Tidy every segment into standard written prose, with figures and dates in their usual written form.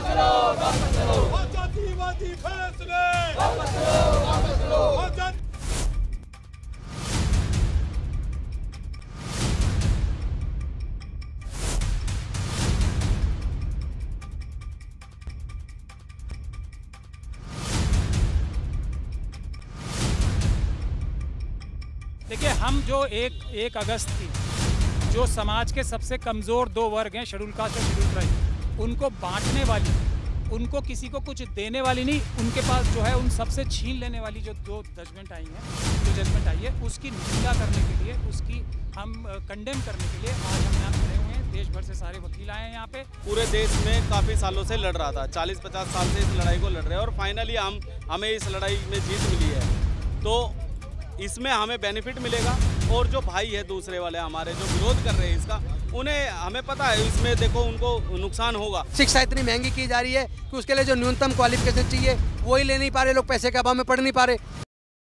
आजादीवादी फैसले देखिए, हम जो एक अगस्त की जो समाज के सबसे कमज़ोर दो वर्ग हैं, शेड्यूल कास्ट और शेड्यूल ट्राइब, उनको बांटने वाली, उनको किसी को कुछ देने वाली नहीं, उनके पास जो है उन सबसे छीन लेने वाली जो दो जजमेंट आई हैं, जो जजमेंट आई है, उसकी निंदा करने के लिए, उसकी हम कंडेम करने के लिए आज हम यहाँ खड़े हुए हैं। देश भर से सारे वकील आए हैं यहाँ पे। पूरे देश में काफ़ी सालों से लड़ रहा था, 40-50 साल से इस लड़ाई को लड़ रहे हैं और फाइनली हमें इस लड़ाई में जीत मिली है। तो इसमें हमें बेनिफिट मिलेगा और जो भाई है दूसरे वाले हमारे जो विरोध कर रहे हैं इसका, उन्हें हमें पता है इसमें देखो उनको नुकसान होगा। शिक्षा इतनी महंगी की जा रही है कि उसके लिए जो न्यूनतम क्वालिफिकेशन चाहिए वही ले नहीं पा रहे लोग, पैसे के अभाव में पढ़ नहीं पा रहे।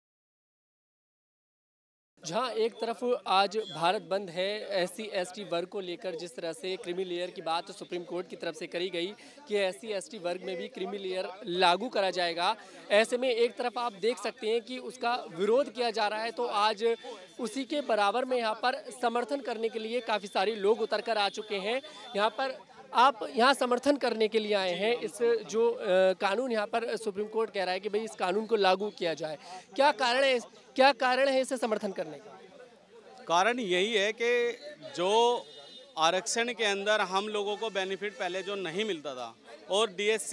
जहां एक तरफ आज भारत बंद है SC ST वर्ग को लेकर, जिस तरह से क्रीमी लेयर की बात सुप्रीम कोर्ट की तरफ से करी गई कि SC ST वर्ग में भी क्रीमी लेयर लागू करा जाएगा, ऐसे में एक तरफ आप देख सकते हैं कि उसका विरोध किया जा रहा है, तो आज उसी के बराबर में यहाँ पर समर्थन करने के लिए काफ़ी सारे लोग उतर कर आ चुके हैं। यहाँ पर आप यहाँ समर्थन करने के लिए आए हैं इस जो कानून यहाँ पर सुप्रीम कोर्ट कह रहा है कि भाई इस कानून को लागू किया जाए। क्या कारण है इसे समर्थन करने का? कारण यही है कि जो आरक्षण के अंदर हम लोगों को बेनिफिट पहले जो नहीं मिलता था और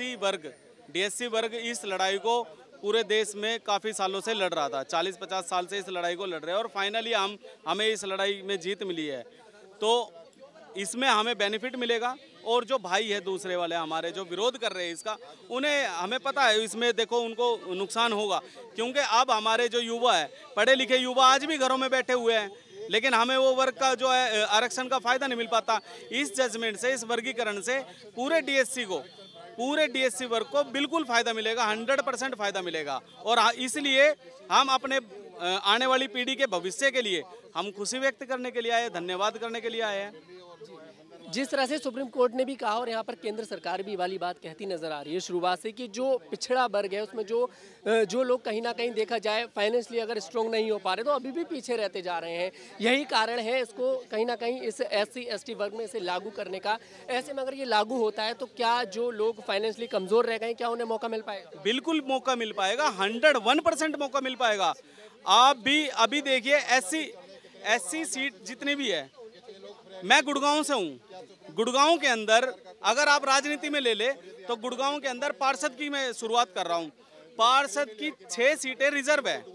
DSC वर्ग इस लड़ाई को पूरे देश में काफ़ी सालों से लड़ रहा था, 40-50 साल से इस लड़ाई को लड़ रहे हैं और फाइनली हमें इस लड़ाई में जीत मिली है। तो इसमें हमें बेनिफिट मिलेगा और जो भाई है दूसरे वाले हमारे जो विरोध कर रहे हैं इसका, उन्हें हमें पता है इसमें देखो उनको नुकसान होगा, क्योंकि अब हमारे जो युवा है, पढ़े लिखे युवा आज भी घरों में बैठे हुए हैं, लेकिन हमें वो वर्ग का जो है आरक्षण का फ़ायदा नहीं मिल पाता। इस जजमेंट से, इस वर्गीकरण से पूरे DSC वर्ग को बिल्कुल फ़ायदा मिलेगा, 100% फ़ायदा मिलेगा। और इसलिए हम अपने आने वाली पीढ़ी के भविष्य के लिए हम खुशी व्यक्त करने के लिए आए, धन्यवाद करने के लिए आए हैं। जिस तरह से सुप्रीम कोर्ट ने भी कहा और यहाँ पर केंद्र सरकार भी वाली बात कहती नजर आ रही है शुरुआत से कि जो पिछड़ा वर्ग है उसमें जो लोग कहीं ना कहीं देखा जाए फाइनेंशियली अगर स्ट्रॉन्ग नहीं हो पा रहे तो अभी भी पीछे रहते जा रहे हैं। यही कारण है इसको कहीं ना कहीं इस SC ST वर्ग में इसे लागू करने का। ऐसे में अगर ये लागू होता है तो क्या जो लोग फाइनेंशियली कमजोर रह गए, क्या उन्हें मौका मिल पाएगा? बिल्कुल मौका मिल पाएगा, 101% मौका मिल पाएगा। आप भी अभी देखिए SC सीट जितनी भी है, मैं गुड़गांव से हूँ, गुड़गांव के अंदर अगर आप राजनीति में ले ले तो गुड़गांव के अंदर पार्षद की मैं शुरुआत कर रहा हूँ। पार्षद की 6 सीटें रिजर्व है,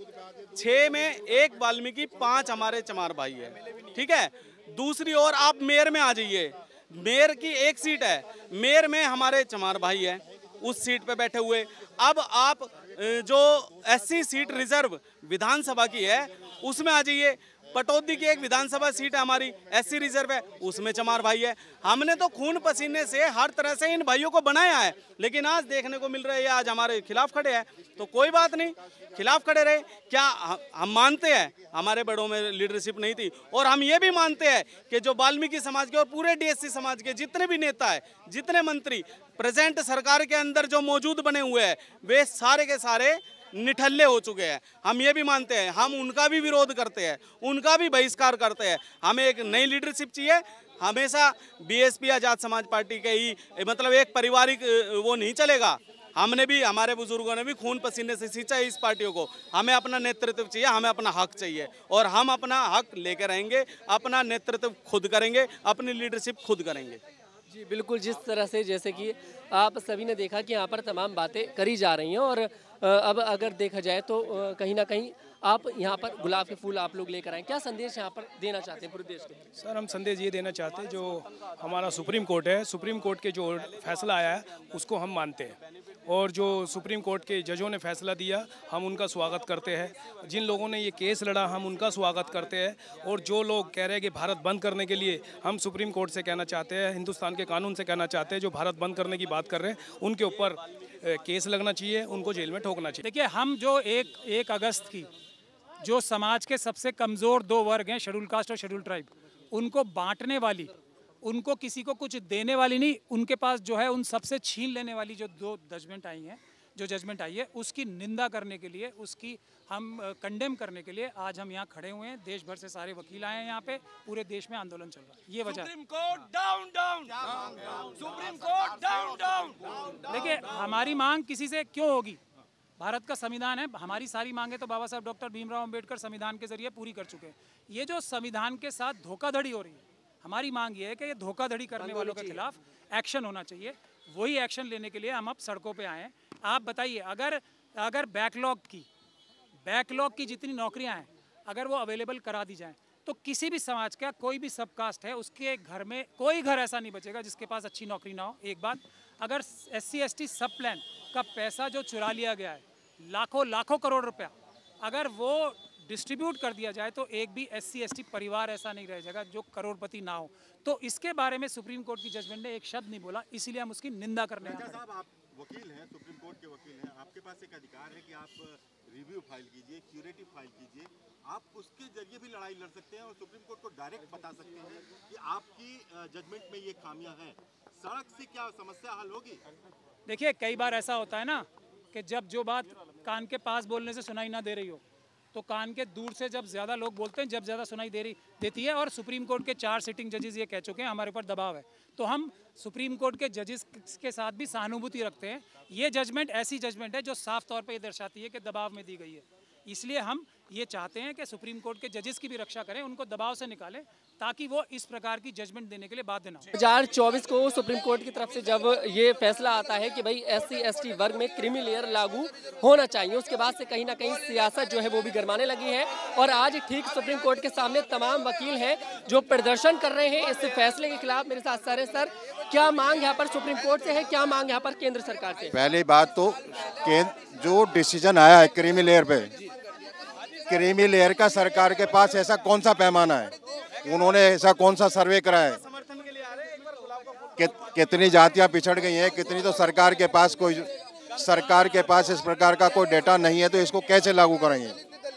6 में 1 वाल्मीकि, 5 हमारे चमार भाई है, ठीक है। दूसरी ओर आप मेयर में आ जाइए, मेयर की 1 सीट है, मेयर में हमारे चमार भाई है, उस सीट पे बैठे हुए। अब आप जो SC सीट रिजर्व विधानसभा की है उसमें आ जाइए, पटौदी की एक विधानसभा सीट है हमारी, SC रिजर्व है, उसमें चमार भाई है। हमने तो खून पसीने से हर तरह से इन भाइयों को बनाया है, लेकिन आज देखने को मिल रहा है आज हमारे खिलाफ खड़े हैं। तो कोई बात नहीं, खिलाफ खड़े रहे। क्या हम मानते हैं हमारे बड़ों में लीडरशिप नहीं थी, और हम ये भी मानते हैं कि जो वाल्मीकि समाज के और पूरे DSC समाज के जितने भी नेता है, जितने मंत्री प्रेजेंट सरकार के अंदर जो मौजूद बने हुए हैं, वे सारे के सारे निठल्ले हो चुके हैं। हम ये भी मानते हैं, हम उनका भी विरोध करते हैं, उनका भी बहिष्कार करते हैं। हमें एक नई लीडरशिप चाहिए। हमेशा BSP आजाद समाज पार्टी के ही मतलब एक पारिवारिक वो नहीं चलेगा। हमने भी, हमारे बुजुर्गों ने भी खून पसीने से सींचा है इस पार्टियों को। हमें अपना नेतृत्व चाहिए, हमें अपना हक चाहिए और हम अपना हक लेकर रहेंगे, अपना नेतृत्व खुद करेंगे, अपनी लीडरशिप खुद करेंगे। जी बिल्कुल, जिस तरह से जैसे कि आप सभी ने देखा कि यहाँ पर तमाम बातें करी जा रही हैं और अब अगर देखा जाए तो कहीं ना कहीं आप यहाँ पर गुलाब के फूल आप लोग लेकर आए, क्या संदेश यहाँ पर देना चाहते हैं पूरे देश को? सर, हम संदेश ये देना चाहते हैं, जो हमारा सुप्रीम कोर्ट है, सुप्रीम कोर्ट के जो फैसला आया है उसको हम मानते हैं और जो सुप्रीम कोर्ट के जजों ने फैसला दिया हम उनका स्वागत करते हैं। जिन लोगों ने ये केस लड़ा हम उनका स्वागत करते हैं और जो लोग कह रहे हैं कि भारत बंद करने के लिए, हम सुप्रीम कोर्ट से कहना चाहते हैं, हिंदुस्तान के कानून से कहना चाहते हैं, जो भारत बंद करने की बात कर रहे हैं उनके ऊपर केस लगना चाहिए, उनको जेल में ठोकना चाहिए। देखिए, हम जो एक अगस्त की जो समाज के सबसे कमज़ोर दो वर्ग हैं, शेड्यूल कास्ट और शेड्यूल ट्राइब, उनको बांटने वाली, उनको किसी को कुछ देने वाली नहीं, उनके पास जो है उन सबसे छीन लेने वाली जो 2 जजमेंट आई हैं, जो जजमेंट आई है उसकी निंदा करने के लिए, उसकी हम कंडेम करने के लिए आज हम यहाँ खड़े हुए हैं। देश भर से सारे वकील आए हैं यहाँ पे, पूरे देश में आंदोलन चल रहा है, ये वजह। Supreme Court down down, Supreme Court down down. देखिए हमारी मांग किसी से क्यों होगी, भारत का संविधान है, हमारी सारी मांगे तो बाबा साहब डॉक्टर भीमराव अंबेडकर संविधान के जरिए पूरी कर चुके हैं। ये जो संविधान के साथ धोखाधड़ी हो रही है, हमारी मांग ये है कि ये धोखाधड़ी करने वालों के खिलाफ एक्शन होना चाहिए। वही एक्शन लेने के लिए हम अब सड़कों पे आए हैं। आप बताइए, अगर बैकलॉग की जितनी नौकरियां हैं अगर वो अवेलेबल करा दी जाएं तो किसी भी समाज का कोई भी सब कास्ट है उसके घर में कोई घर ऐसा नहीं बचेगा जिसके पास अच्छी नौकरी ना हो। एक बात, अगर SC ST सब प्लान का पैसा जो चुरा लिया गया है, लाखों करोड़ रुपया, अगर वो डिस्ट्रीब्यूट कर दिया जाए तो एक भी SC ST परिवार ऐसा नहीं रह जाएगा जो करोड़पति ना हो। तो इसके बारे में सुप्रीम कोर्ट की जजमेंट ने एक शब्द नहीं बोला, इसीलिए हम उसकी निंदा करने आए हैं। साहब, आप वकील हैं, सुप्रीम कोर्ट के वकील हैं, आपके पास एक अधिकार है कि आप रिव्यू फाइल कीजिए, क्यूरेटिव फाइल कीजिए, आप उसके जरिए भी लड़ाई लड़ सकते हैं और सुप्रीम कोर्ट को डायरेक्ट बता सकते हैं कि आपकी जजमेंट में ये खामियां हैं। सड़क से क्या समस्या हल होगी? देखिए कई बार ऐसा होता है ना कि जब जो बात कान के पास बोलने से सुनाई ना दे रही हो तो कान के दूर से जब ज़्यादा लोग बोलते हैं, जब ज़्यादा सुनाई देती है। और सुप्रीम कोर्ट के 4 सिटिंग जजेस ये कह चुके हैं हमारे ऊपर दबाव है, तो हम सुप्रीम कोर्ट के जजेस के साथ भी सहानुभूति रखते हैं। ये जजमेंट ऐसी जजमेंट है जो साफ तौर पे ये दर्शाती है कि दबाव में दी गई है। इसलिए हम ये चाहते हैं कि सुप्रीम कोर्ट के जजेस की भी रक्षा करें, उनको दबाव से निकालें ताकि वो इस प्रकार की जजमेंट देने के लिए बाध्य ना हो। 2024 को सुप्रीम कोर्ट की तरफ से जब ये फैसला आता है कि भाई SC ST वर्ग में क्रीमी लेयर लागू होना चाहिए, उसके बाद से कहीं ना कहीं सियासत जो है वो भी गरमाने लगी है। और आज ठीक सुप्रीम कोर्ट के सामने तमाम वकील हैं जो प्रदर्शन कर रहे हैं इस फैसले के खिलाफ। मेरे साथ सर है। सर, क्या मांग यहाँ पर सुप्रीम कोर्ट से है, क्या मांग यहाँ पर केंद्र सरकार से? पहली बात तो जो डिसीजन आया है क्रीमी लेयर पे, क्रीमी लेयर का सरकार के पास ऐसा कौन सा पैमाना है, उन्होंने ऐसा कौन सा सर्वे करा है, कितनी जातियां पिछड़ गई हैं, कितनी, तो सरकार के पास इस प्रकार का कोई डेटा नहीं है, तो इसको कैसे लागू करेंगे।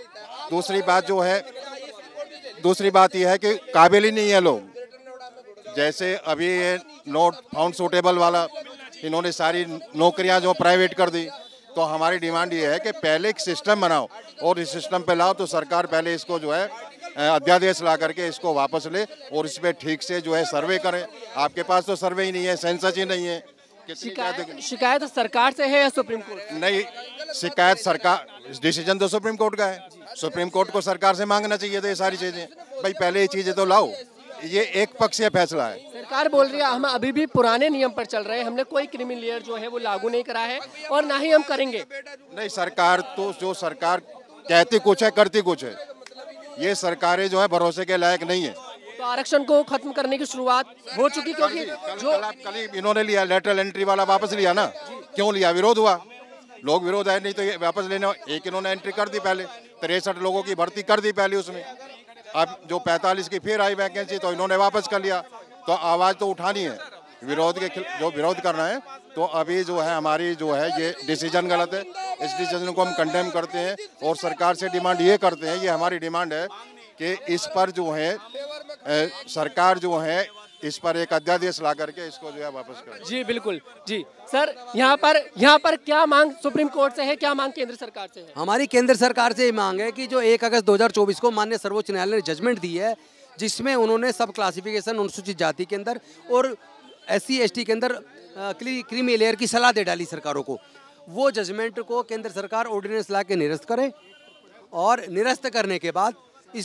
दूसरी बात यह है कि काबिल ही नहीं है लोग। जैसे अभी ये नॉट फाउंड सूटेबल वाला, इन्होंने सारी नौकरियां जो प्राइवेट कर दी, तो हमारी डिमांड ये है कि पहले एक सिस्टम बनाओ और इस सिस्टम पे लाओ, तो सरकार पहले इसको जो है अध्यादेश ला करके इसको वापस ले और इस पे ठीक से जो है सर्वे करें। आपके पास तो सर्वे ही नहीं है, सेंसस ही नहीं है। शिकायत सरकार से है या सुप्रीम कोर्ट? नहीं, शिकायत सरकार, डिसीजन तो सुप्रीम कोर्ट का है। सुप्रीम कोर्ट को सरकार से मांगना चाहिए था ये सारी चीजें, भाई पहले ये चीजें तो लाओ। ये एक पक्षीय फैसला है। सरकार बोल रही है हम अभी भी पुराने नियम पर चल रहे हैं, हमने कोई क्रीमी लेयर जो है वो लागू नहीं करा है और ना ही हम करेंगे। नहीं, सरकार तो जो सरकार कहती कुछ है करती कुछ है। ये सरकारें जो है भरोसे के लायक नहीं है। तो आरक्षण को खत्म करने की शुरुआत हो चुकी, क्योंकि कल इन्होंने लिया लेटरल एंट्री वाला, वापस लिया ना। क्यों लिया? विरोध हुआ, लोग विरोध आए, नहीं तो ये वापस लेने। एक इन्होंने एंट्री कर दी पहले, 63 लोगों की भर्ती कर दी पहले उसमें, अब जो 45 की फिर आई वैकेंसी, तो इन्होंने वापस कर लिया। तो आवाज़ तो उठानी है, विरोध के जो विरोध करना है। तो अभी जो है हमारी जो है ये डिसीजन गलत है, इस डिसीजन को हम कंडेम करते हैं और सरकार से डिमांड ये करते हैं, ये हमारी डिमांड है कि इस पर जो है सरकार जो है इस पर एक अध्यादेश ला करके इसको जो है वापस करें। जी बिल्कुल जी। सर, यहाँ पर क्या मांग सुप्रीम कोर्ट से है, क्या मांग केंद्र सरकार से है? हमारी केंद्र सरकार से ये मांग है कि जो 1 अगस्त 2024 को माननीय सर्वोच्च न्यायालय ने जजमेंट दी है, जिसमें उन्होंने सब क्लासिफिकेशन अनुसूचित जाति के अंदर और SC ST के अंदर क्रीमी लेयर की सलाह दे डाली सरकारों को, वो जजमेंट को केंद्र सरकार ऑर्डिनेंस ला के निरस्त करे और निरस्त करने के बाद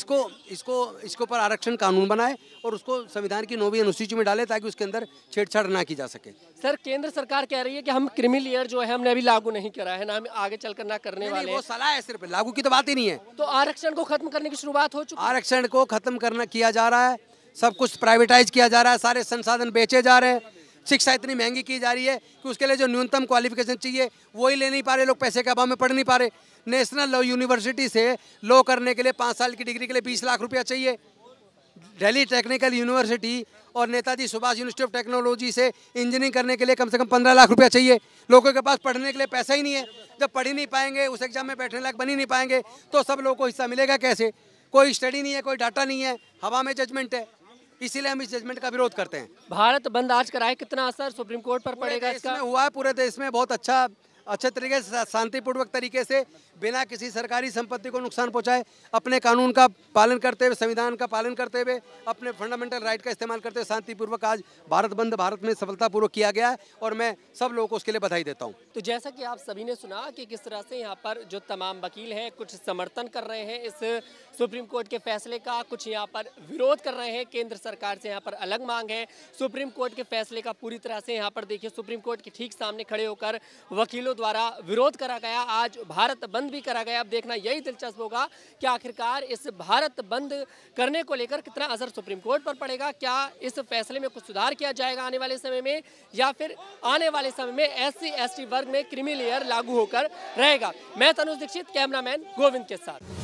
इसको पर आरक्षण कानून बनाए और उसको संविधान की 9वीं अनुसूची में डाले ताकि उसके अंदर छेड़छाड़ ना की जा सके। सर, केंद्र सरकार कह रही है कि हम क्रीमी लेयर जो है हमने अभी लागू नहीं करा है, ना हम आगे चलकर ना करने वाले हैं। वो सलाह है, सिर्फ लागू की तो बात ही नहीं है। तो आरक्षण को खत्म करने की शुरुआत हो चुकी है। आरक्षण को खत्म किया जा रहा है, सब कुछ प्राइवेटाइज किया जा रहा है, सारे संसाधन बेचे जा रहे हैं, शिक्षा इतनी महंगी की जा रही है कि उसके लिए जो न्यूनतम क्वालिफिकेशन चाहिए वही ले नहीं पा रहे लोग, पैसे के अभाव में पढ़ नहीं पा रहे। नेशनल लॉ यूनिवर्सिटी से लॉ करने के लिए 5 साल की डिग्री के लिए 20 लाख रुपया चाहिए। दिल्ली टेक्निकल यूनिवर्सिटी और Netaji Subhash University of Technology से इंजीनियरिंग करने के लिए कम से कम 15 लाख रुपया चाहिए। लोगों के पास पढ़ने के लिए पैसा ही नहीं है। जब पढ़ ही नहीं पाएंगे, उस एग्जाम में बैठने लायक बन ही नहीं पाएंगे, तो सब लोगों को हिस्सा मिलेगा कैसे? कोई स्टडी नहीं है, कोई डाटा नहीं है, हवा में जजमेंट है। इसीलिए हम इस जजमेंट का विरोध करते हैं। भारत बंद आज कराए, कितना असर सुप्रीम कोर्ट पर पड़ेगा इसका? हुआ है पूरे देश में बहुत अच्छे तरीके से, शांतिपूर्वक तरीके से, बिना किसी सरकारी संपत्ति को नुकसान पहुंचाए, अपने कानून का पालन करते हुए, संविधान का पालन करते हुए, अपने फंडामेंटल राइट का इस्तेमाल करते हुए शांतिपूर्वक आज भारत बंद भारत में सफलतापूर्वक किया गया है और मैं सब लोगों को उसके लिए बधाई देता हूं। तो जैसा कि आप सभी ने सुना कि किस तरह से यहाँ पर जो तमाम वकील हैं कुछ समर्थन कर रहे हैं इस सुप्रीम कोर्ट के फैसले का, कुछ यहाँ पर विरोध कर रहे हैं। केंद्र सरकार से यहाँ पर अलग मांग है। सुप्रीम कोर्ट के फैसले का पूरी तरह से यहाँ पर देखिए सुप्रीम कोर्ट के ठीक सामने खड़े होकर वकीलों द्वारा विरोध करा गया। आज भारत बंद भी करा गया। अब देखना यही दिलचस्प होगा कि आखिरकार इस भारत बंद करने को लेकर कितना असर सुप्रीम कोर्ट पर पड़ेगा। क्या इस फैसले में कुछ सुधार किया जाएगा आने वाले समय में, या फिर आने वाले समय में SC ST वर्ग में क्रीमी लेयर लागू होकर रहेगा। मैं तनुज दीक्षित, कैमरामैन गोविंद के साथ।